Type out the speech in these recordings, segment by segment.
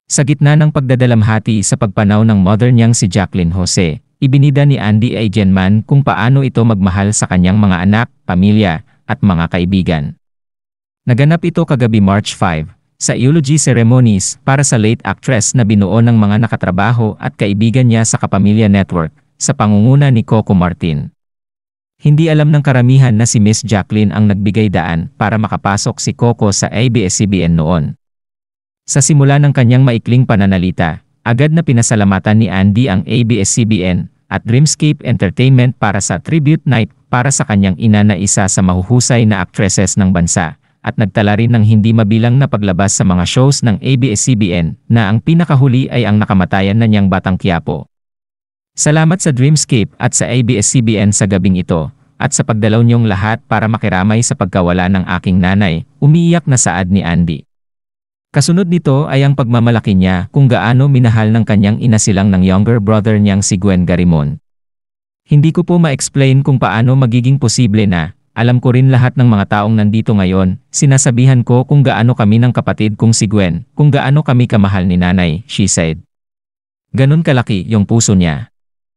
Sa gitna ng pagdadalamhati sa pagpanaw ng mother niyang si Jacqueline Jose, ibinida ni Andy Eigenman kung paano ito magmahal sa kanyang mga anak, pamilya, at mga kaibigan. Naganap ito kagabi March 5, sa eulogy ceremonies para sa late actress na binuo ng mga nakatrabaho at kaibigan niya sa Kapamilya Network, sa pangunguna ni Coco Martin. Hindi alam ng karamihan na si Miss Jacqueline ang nagbigay daan para makapasok si Coco sa ABS-CBN noon. Sa simula ng kanyang maikling pananalita, agad na pinasalamatan ni Andy ang ABS-CBN at Dreamscape Entertainment para sa tribute night para sa kanyang ina na isa sa mahuhusay na aktreses ng bansa, at nagtala rin ng hindi mabilang na paglabas sa mga shows ng ABS-CBN na ang pinakahuli ay ang nakamatayan na niyang Batang Quiapo. Salamat sa Dreamscape at sa ABS-CBN sa gabing ito, at sa pagdalaw niyong lahat para makiramay sa pagkawala ng aking nanay, umiiyak na saad ni Andy. Kasunod nito ay ang pagmamalaki niya kung gaano minahal ng kanyang ina silang ng younger brother niyang si Gwen Garimon. Hindi ko po ma-explain kung paano magiging posible na, alam ko rin lahat ng mga taong nandito ngayon, sinasabihan ko kung gaano kami ng kapatid kong si Gwen, kung gaano kami kamahal ni nanay, she said. Ganun kalaki yung puso niya.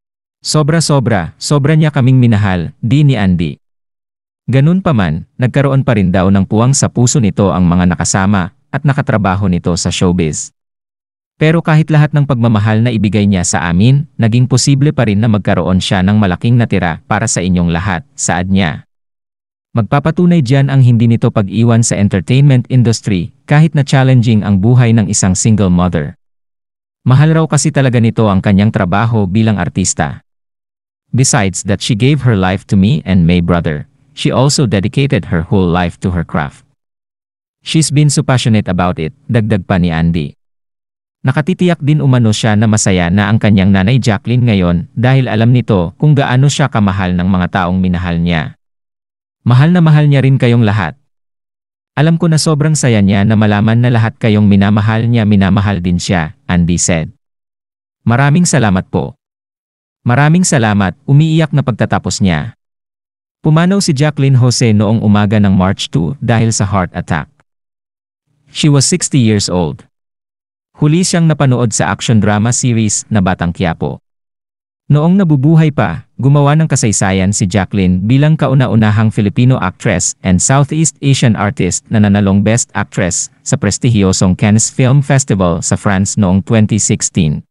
Sobra niya kaming minahal, di ni Andy. Ganun pa man, nagkaroon pa rin daw ng puwang sa puso nito ang mga nakasama at nakatrabaho nito sa showbiz. Pero kahit lahat ng pagmamahal na ibigay niya sa amin, naging posible pa rin na magkaroon siya ng malaking natira para sa inyong lahat, saad niya. Magpapatunay diyan ang hindi nito pag-iwan sa entertainment industry kahit na challenging ang buhay ng isang single mother. Mahal raw kasi talaga nito ang kanyang trabaho bilang artista. Besides that she gave her life to me and my brother, she also dedicated her whole life to her craft. She's been so passionate about it, dagdag pa ni Andy. Nakatitiyak din umano siya na masaya na ang kanyang nanay Jacqueline ngayon dahil alam nito kung gaano siya kamahal ng mga taong minahal niya. Mahal na mahal niya rin kayong lahat. Alam ko na sobrang saya niya na malaman na lahat kayong minamahal niya, minamahal din siya, Andy said. Maraming salamat po. Maraming salamat, umiiyak na pagtatapos niya. Pumanaw si Jacqueline Jose noong umaga ng March 2 dahil sa heart attack. She was 60 years old. Huli siyang napanood sa action drama series na Batang Quiapo. Noong nabubuhay pa, gumawa ng kasaysayan si Jacqueline bilang kauna-unahang Filipino actress and Southeast Asian artist na nanalong Best Actress sa prestihiyosong Cannes Film Festival sa France noong 2016.